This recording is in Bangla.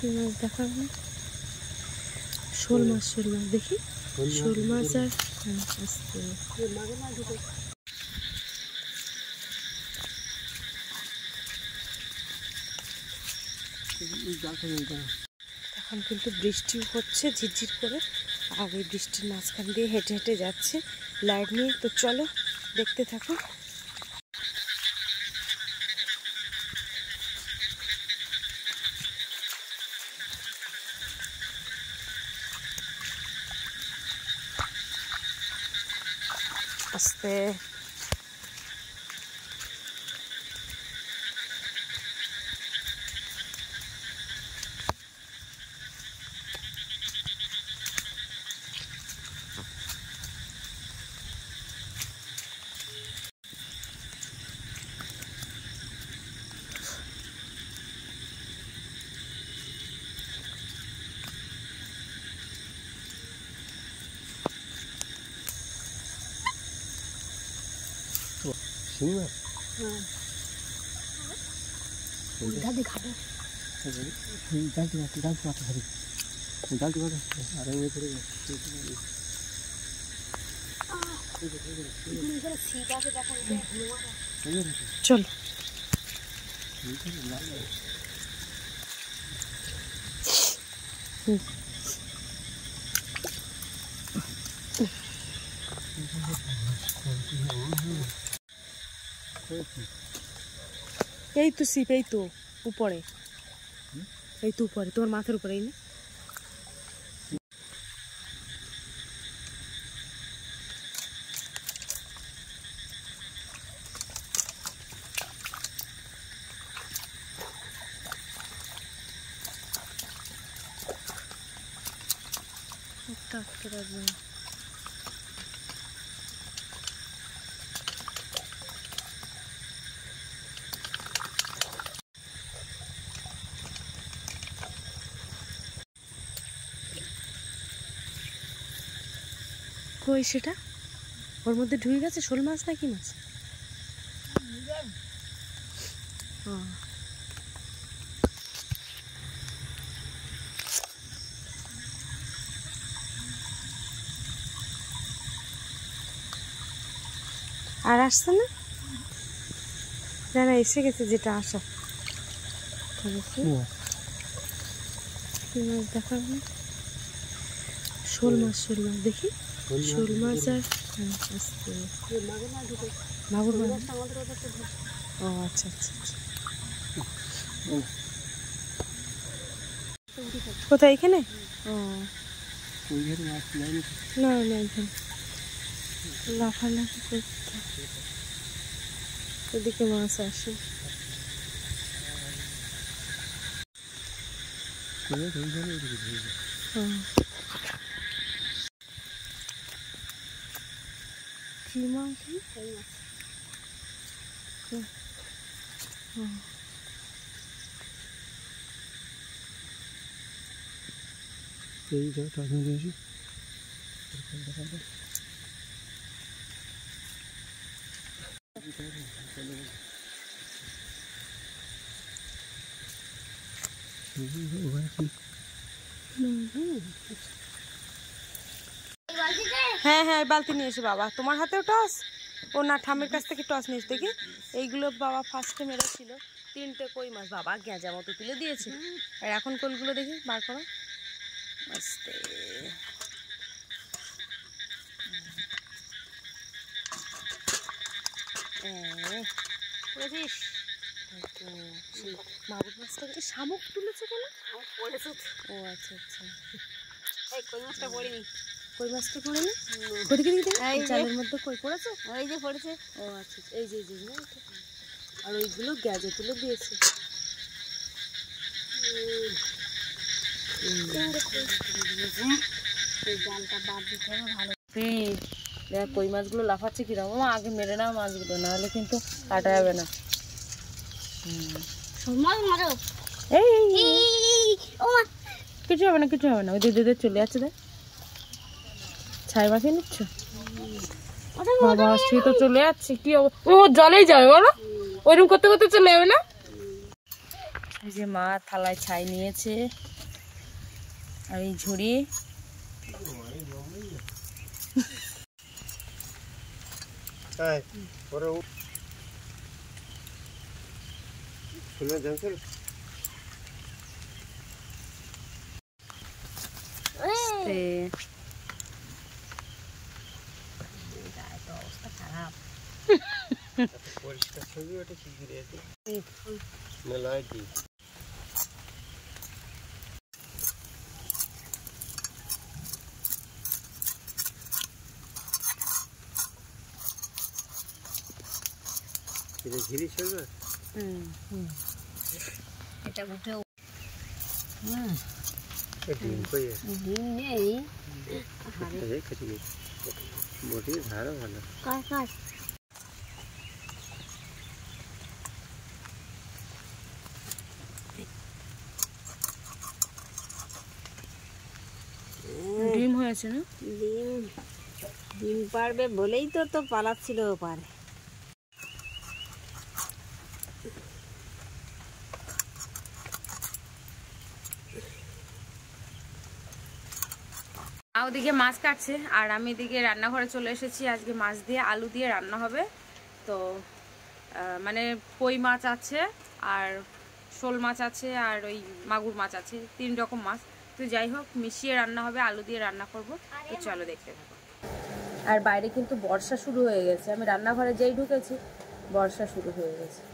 কি মাছ দেখাবো? শোল মাছ দেখি। শোল মাছ আর আস্তে এখন কিন্তু বৃষ্টিও হচ্ছে ঝিরঝির করে, আর এই বৃষ্টির মাঝখান দিয়ে হেঁটে হেঁটে যাচ্ছে লাইট নিয়ে। তো চলো দেখতে থাকো। আস্তে চলো এই তো সিপ, এই তো উপরে, এই তো উপরে তোমার মাথার উপরে। এই না কই সেটা? ওর মধ্যে ঢুকে গেছে শোল মাছ না কি মাছ? আর আসছে না? না না, এসে গেছে যেটা আসা। কি মাছ দেখাবো? শোল মাছ দেখি। শোল মাছ আর আস্তে মাগুর মাছ। ও আচ্ছা আচ্ছা আচ্ছা। কোথায়? এখানে? ও না না, এখানে লাফালাফি করতে এদিকে মাছ আসে। কি মাছ? এই যে টাকা দিয়েছি। হ্যাঁ হ্যাঁ, বালতি নিয়ে এসে বাবা। তোমার হাতেও টস? ও না, ঠামের কাছ থেকে টস নিস দেখি। এইগুলো বাবা ফার্স্টে মেরেছিল 3টে কই মাছ, বাবা গেঁজা মতো তুলে দিয়েছে। আর এখন কোলগুলো দেখি বার করো আস্তে। মাগুর মাছটা শামুক তুলেছে কেন? ও আচ্ছা আচ্ছা। কই মাছটা পড়েনি। কই মাছটা পড়েনি? চালের মধ্যে কই পড়েছে? ওই যে পড়েছে। ও আচ্ছা, এই যে আর ওইগুলো গ্যাজে তুলে দিয়েছে। জালটা বাদ দিতে হবে ভালো। দেখ কই মাছগুলো লাফাচ্ছে কিরকম। আগে মেরে নাও মাছগুলো, নাহলে কিন্তু কাটা যাবে না। কিছু হবে না, কিছু হবে না। ওই দিদি চলে যাচ্ছে, দেখ ছাই মাখিয়ে নিচ্ছ। বাবা সে তো চলে যাচ্ছে। কি ও জলেই যাবে বলো, ওইরকম করতে করতে চলে যাবে না। এই যে মা থালায় ছাই নিয়েছে, আর এই ঝুড়ি অবস্থা খারাপ। পরিষ্কার ছবি ওটা কি করে মেলায় কি ঘিরি ছবি। এটা উঠে ডিম নেই বটির ধারও ভালো। কার কার ডিম হয়েছে না? ডিম পারবে বলেই তো পালাচ্ছিল পারে। ওদিকে মাছ কাটছে আর আমি এদিকে রান্নাঘরে চলে এসেছি। আজকে মাছ দিয়ে আলু দিয়ে রান্না হবে। তো মানে কই মাছ আছে আর শোল মাছ আছে আর ওই মাগুর মাছ আছে, 3 রকম মাছ। তো যাই হোক মিশিয়ে রান্না হবে, আলু দিয়ে রান্না করব। তো চলো দেখতে থাকো। আর বাইরে কিন্তু বর্ষা শুরু হয়ে গেছে, আমি রান্নাঘরে যেই ঢুকেছি বর্ষা শুরু হয়ে গেছে।